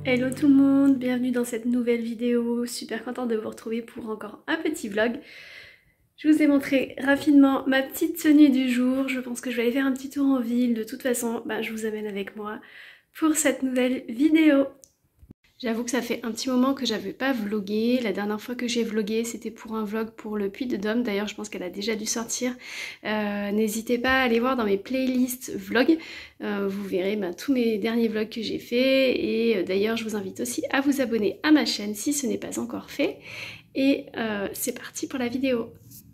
Hello tout le monde, bienvenue dans cette nouvelle vidéo, super contente de vous retrouver pour encore un petit vlog. Je vous ai montré rapidement ma petite tenue du jour, je pense que je vais aller faire un petit tour en ville, de toute façon je vous amène avec moi pour cette nouvelle vidéo. J'avoue que ça fait un petit moment que j'avais pas vlogué, la dernière fois que j'ai vlogué c'était pour un vlog pour le Puy de Dôme, d'ailleurs je pense qu'elle a déjà dû sortir. N'hésitez pas à aller voir dans mes playlists vlog, vous verrez tous mes derniers vlogs que j'ai fait et d'ailleurs je vous invite aussi à vous abonner à ma chaîne si ce n'est pas encore fait. Et c'est parti pour la vidéo.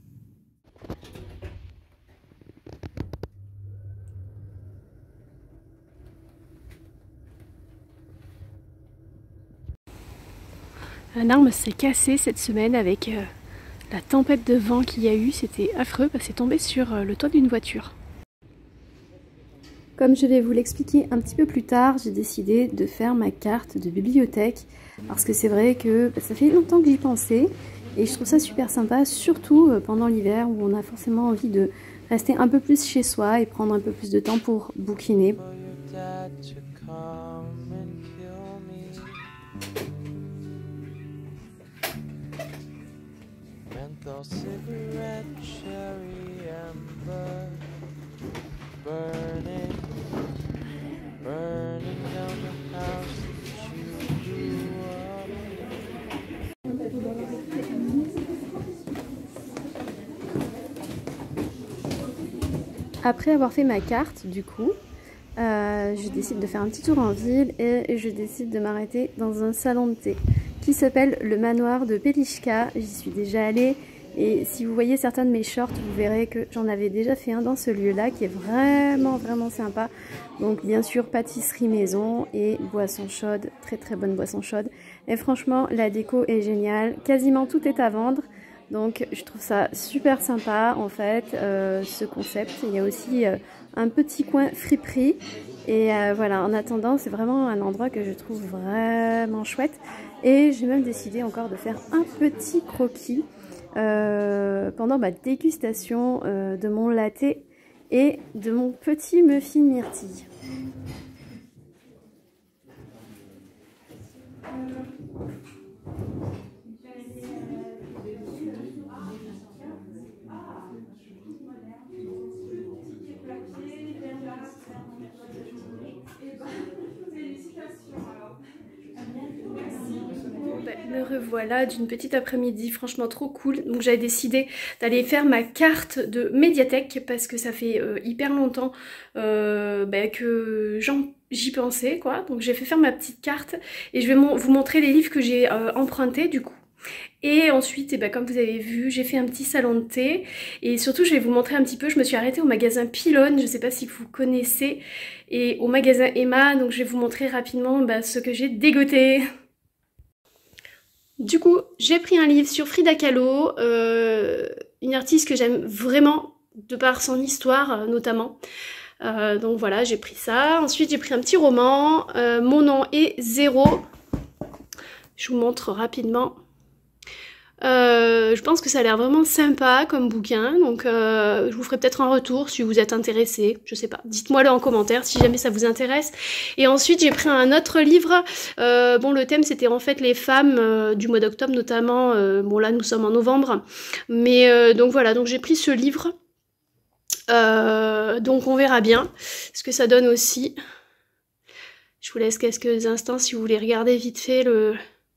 Un arbre s'est cassé cette semaine avec la tempête de vent qu'il y a eu, c'était affreux, c'est tombé sur le toit d'une voiture. Comme je vais vous l'expliquer un petit peu plus tard, j'ai décidé de faire ma carte de bibliothèque parce que c'est vrai que ça fait longtemps que j'y pensais et je trouve ça super sympa, surtout pendant l'hiver où on a forcément envie de rester un peu plus chez soi et prendre un peu plus de temps pour bouquiner. Cigarette, cherry amber, burning down the house that you grew up. Après avoir fait ma carte, du coup, je décide de faire un petit tour en ville et je décide de m'arrêter dans un salon de thé qui s'appelle le Manoir de Pelichka. J'y suis déjà allée. Et si vous voyez certains de mes shorts, vous verrez que j'en avais déjà fait un dans ce lieu-là qui est vraiment sympa. Donc bien sûr pâtisserie maison et boisson chaude, très bonne boisson chaude. Et franchement la déco est géniale, quasiment tout est à vendre. Donc je trouve ça super sympa en fait ce concept. Il y a aussi un petit coin friperie. Et voilà, en attendant c'est vraiment un endroit que je trouve vraiment chouette. Et j'ai même décidé encore de faire un petit croquis pendant ma dégustation de mon latte et de mon petit muffin myrtille. Me revoilà d'une petite après-midi, franchement trop cool. Donc j'avais décidé d'aller faire ma carte de médiathèque parce que ça fait hyper longtemps que j'y pensais quoi. Donc j'ai fait faire ma petite carte et je vais vous montrer les livres que j'ai empruntés du coup. Et ensuite, comme vous avez vu, j'ai fait un petit salon de thé et surtout je vais vous montrer un petit peu, je me suis arrêtée au magasin Pylone, je sais pas si vous connaissez, et au magasin Emma, donc je vais vous montrer rapidement ce que j'ai dégoté. Du coup, j'ai pris un livre sur Frida Kahlo, une artiste que j'aime vraiment, de par son histoire notamment. Donc voilà, j'ai pris ça. Ensuite, j'ai pris un petit roman, Mon nom est Zéro. Je vous montre rapidement. Je pense que ça a l'air vraiment sympa comme bouquin, donc je vous ferai peut-être un retour si vous êtes intéressé, je sais pas, dites-moi le en commentaire si jamais ça vous intéresse. Et ensuite j'ai pris un autre livre, le thème c'était en fait les femmes du mois d'octobre notamment, là nous sommes en novembre, mais donc voilà, donc j'ai pris ce livre, donc on verra bien ce que ça donne aussi. Je vous laisse quelques instants si vous voulez regarder vite fait le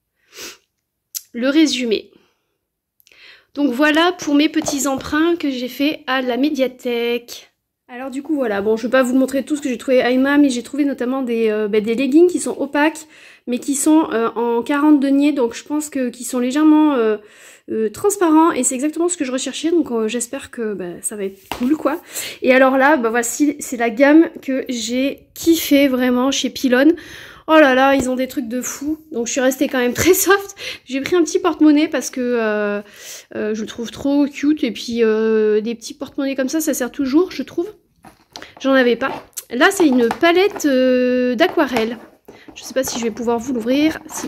résumé. Donc voilà pour mes petits emprunts que j'ai fait à la médiathèque. Alors du coup voilà, bon je vais pas vous montrer tout ce que j'ai trouvé à Emma, mais j'ai trouvé notamment des leggings qui sont opaques, mais qui sont en 40 deniers, donc je pense qu'ils sont légèrement transparents, et c'est exactement ce que je recherchais, donc j'espère que ça va être cool quoi. Et alors là, voici, c'est la gamme que j'ai kiffé vraiment chez Pylone. Oh là là, ils ont des trucs de fou. Donc je suis restée quand même très soft. J'ai pris un petit porte-monnaie parce que je le trouve trop cute. Et puis des petits porte-monnaies comme ça sert toujours, je trouve. J'en avais pas. Là, c'est une palette d'aquarelle. Je sais pas si je vais pouvoir vous l'ouvrir. Si.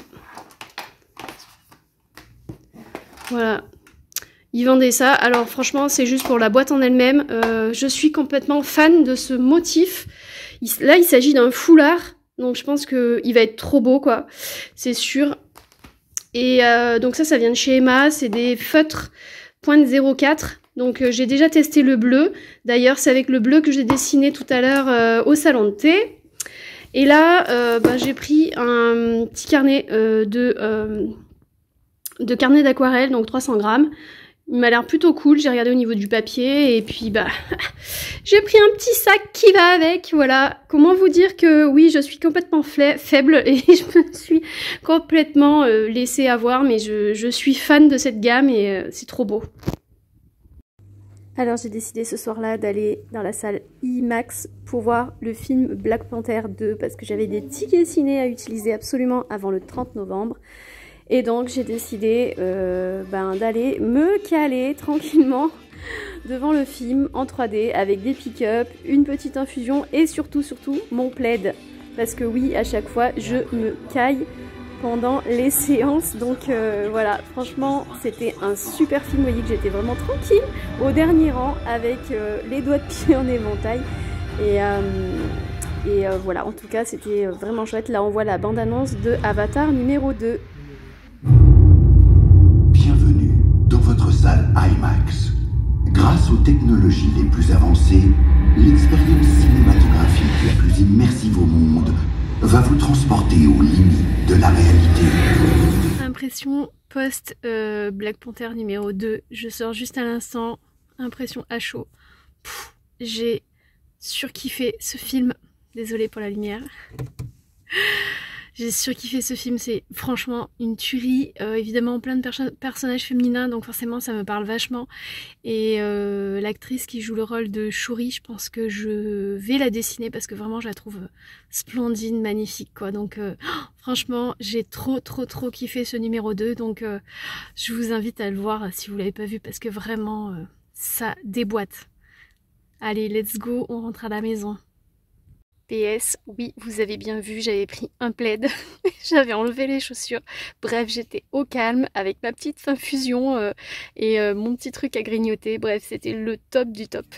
Voilà. Ils vendaient ça. Alors franchement, c'est juste pour la boîte en elle-même. Je suis complètement fan de ce motif. Là, il s'agit d'un foulard. Donc je pense qu'il va être trop beau quoi, c'est sûr. Et donc ça vient de chez Emma, c'est des feutres .04. Donc j'ai déjà testé le bleu. D'ailleurs c'est avec le bleu que j'ai dessiné tout à l'heure au salon de thé. Et là j'ai pris un petit carnet de carnet d'aquarelle, donc 300 grammes. Il m'a l'air plutôt cool, j'ai regardé au niveau du papier et puis bah j'ai pris un petit sac qui va avec, voilà. Comment vous dire que oui, je suis complètement faible et je me suis complètement laissée avoir, mais je suis fan de cette gamme et c'est trop beau. Alors j'ai décidé ce soir-là d'aller dans la salle IMAX pour voir le film Black Panther 2 parce que j'avais des tickets ciné à utiliser absolument avant le 30 novembre. Et donc j'ai décidé d'aller me caler tranquillement devant le film en 3D avec des pick-up, une petite infusion et surtout mon plaid. Parce que oui, à chaque fois je me caille pendant les séances. Donc voilà, franchement c'était un super film. Vous voyez que j'étais vraiment tranquille au dernier rang avec les doigts de pied en éventail. Et voilà, en tout cas c'était vraiment chouette. Là on voit la bande-annonce de Avatar numéro 2. Bienvenue dans votre salle IMAX. Grâce aux technologies les plus avancées, l'expérience cinématographique la plus immersive au monde va vous transporter aux limites de la réalité. Impression post Black Panther numéro 2. Je sors juste à l'instant. Impression à chaud. J'ai surkiffé ce film. Désolée pour la lumière. J'ai surkiffé ce film, c'est franchement une tuerie, évidemment plein de personnages féminins, donc forcément ça me parle vachement. Et l'actrice qui joue le rôle de Shuri, je pense que je vais la dessiner parce que vraiment je la trouve splendide, magnifique quoi. Donc franchement j'ai trop kiffé ce numéro 2, donc je vous invite à le voir si vous l'avez pas vu parce que vraiment ça déboîte. Allez, let's go, on rentre à la maison. PS, oui, vous avez bien vu, j'avais pris un plaid, j'avais enlevé les chaussures. Bref, j'étais au calme avec ma petite infusion et mon petit truc à grignoter. Bref, c'était le top du top.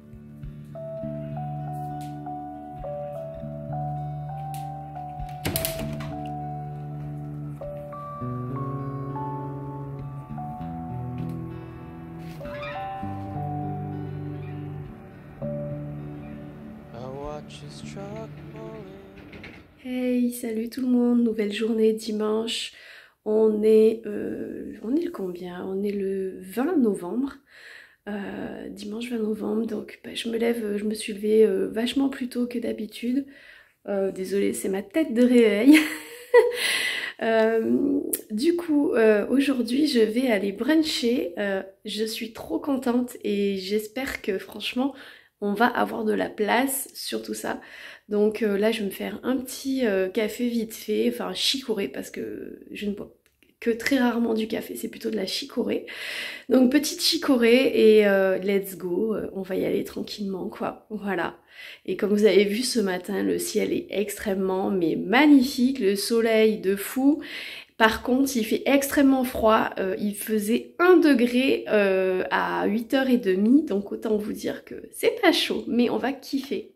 Hey, salut tout le monde, nouvelle journée dimanche. On est le combien? On est le 20 novembre. Dimanche 20 novembre, donc je me suis levée vachement plus tôt que d'habitude. Désolée, c'est ma tête de réveil. Du coup, aujourd'hui, je vais aller bruncher. Je suis trop contente et j'espère que franchement, on va avoir de la place sur tout ça. Donc là, je vais me faire un petit café vite fait, enfin chicorée parce que je ne bois que très rarement du café, c'est plutôt de la chicorée. Donc petite chicorée et let's go, on va y aller tranquillement quoi, voilà. Et comme vous avez vu ce matin, le ciel est extrêmement mais magnifique, le soleil de fou. Par contre, il fait extrêmement froid, il faisait 1 degré à 8h30, donc autant vous dire que c'est pas chaud, mais on va kiffer.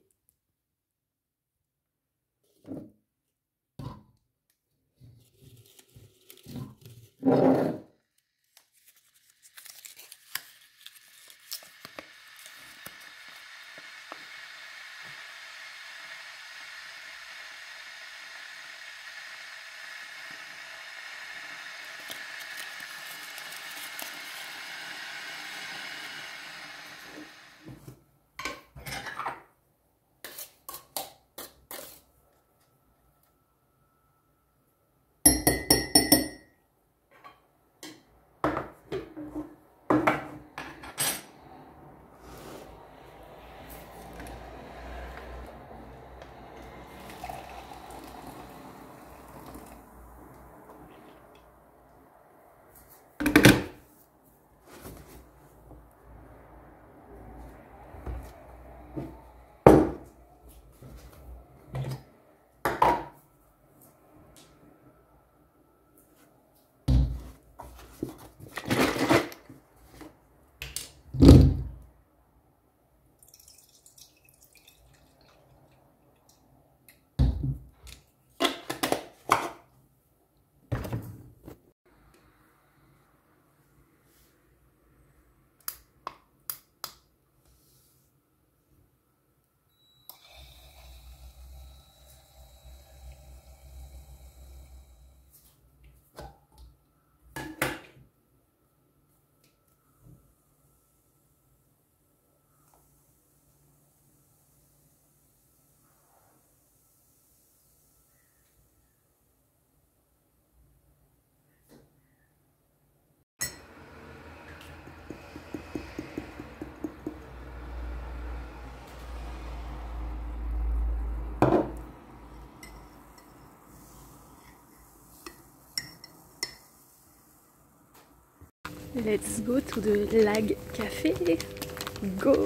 Let's go to the Lag Café. Go!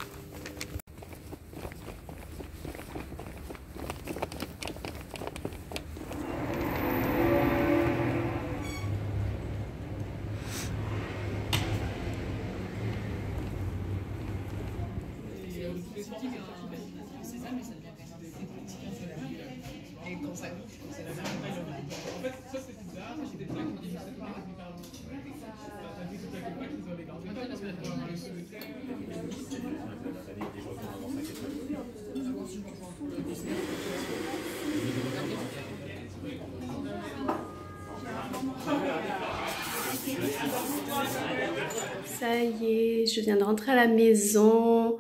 Ça y est, je viens de rentrer à la maison.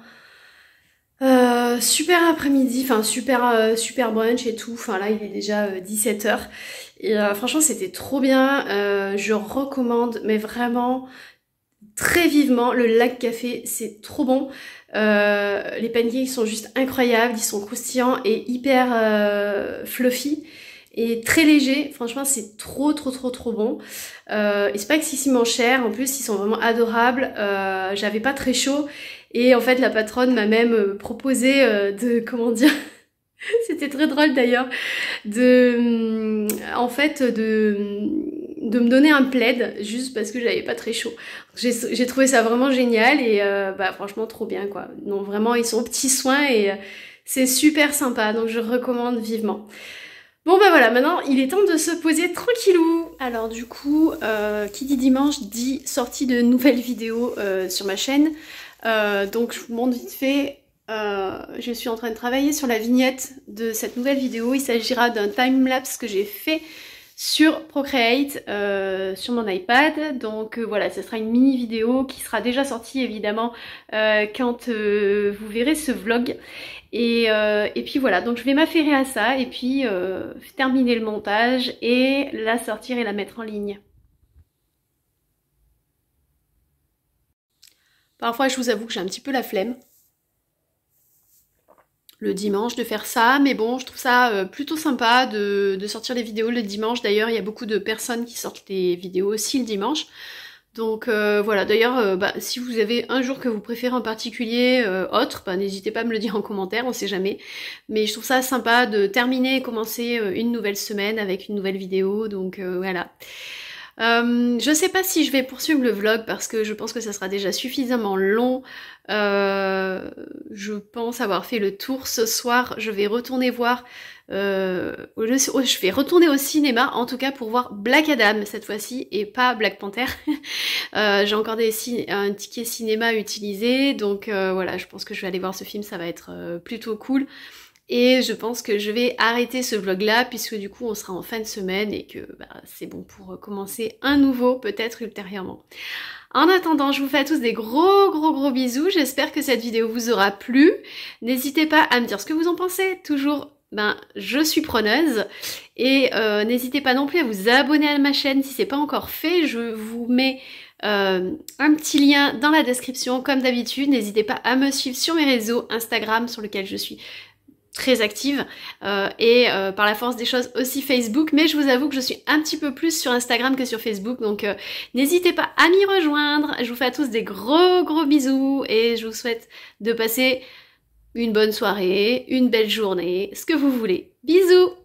Super après-midi, enfin super brunch et tout. Enfin là il est déjà 17h. Et franchement c'était trop bien. Je recommande, mais vraiment très vivement, le Lag Café, c'est trop bon. Les pancakes sont juste incroyables, ils sont croustillants et hyper fluffy. Et très léger, franchement c'est trop bon. Et c'est pas excessivement cher, en plus ils sont vraiment adorables. J'avais pas très chaud et en fait la patronne m'a même proposé de, comment dire, c'était très drôle d'ailleurs, de me donner un plaid juste parce que j'avais pas très chaud. J'ai trouvé ça vraiment génial et bah franchement trop bien quoi. Donc vraiment ils sont aux petits soins et c'est super sympa, donc je recommande vivement. Bon bah voilà, maintenant il est temps de se poser tranquillou. Alors du coup, qui dit dimanche dit sortie de nouvelles vidéos sur ma chaîne. Donc je vous montre vite fait, je suis en train de travailler sur la vignette de cette nouvelle vidéo. Il s'agira d'un timelapse que j'ai fait sur Procreate, sur mon iPad. Donc voilà, ce sera une mini vidéo qui sera déjà sortie évidemment quand vous verrez ce vlog. Et puis voilà, donc je vais m'affairer à ça et puis terminer le montage et la sortir et la mettre en ligne. Parfois je vous avoue que j'ai un petit peu la flemme le dimanche de faire ça, mais bon je trouve ça plutôt sympa de sortir les vidéos le dimanche. D'ailleurs il y a beaucoup de personnes qui sortent les vidéos aussi le dimanche. Donc voilà, d'ailleurs bah, si vous avez un jour que vous préférez en particulier autre, bah, n'hésitez pas à me le dire en commentaire, on sait jamais. Mais je trouve ça sympa de terminer et commencer une nouvelle semaine avec une nouvelle vidéo, donc voilà. Je sais pas si je vais poursuivre le vlog parce que je pense que ça sera déjà suffisamment long. Je pense avoir fait le tour ce soir. Je vais retourner voir... je vais retourner au cinéma en tout cas pour voir Black Adam cette fois-ci et pas Black Panther. J'ai encore un ticket cinéma à utiliser, donc voilà, je pense que je vais aller voir ce film, ça va être plutôt cool. Et je pense que je vais arrêter ce vlog là puisque du coup on sera en fin de semaine et que bah, c'est bon pour commencer un nouveau peut-être ultérieurement. En attendant, je vous fais à tous des gros bisous. J'espère que cette vidéo vous aura plu. N'hésitez pas à me dire ce que vous en pensez. Toujours, ben, je suis preneuse. Et n'hésitez pas non plus à vous abonner à ma chaîne si c'est pas encore fait. Je vous mets un petit lien dans la description comme d'habitude. N'hésitez pas à me suivre sur mes réseaux Instagram sur lequel je suis très active et par la force des choses aussi Facebook, mais je vous avoue que je suis un petit peu plus sur Instagram que sur Facebook, donc n'hésitez pas à m'y rejoindre. Je vous fais à tous des gros bisous et je vous souhaite de passer une bonne soirée, une belle journée, ce que vous voulez. Bisous!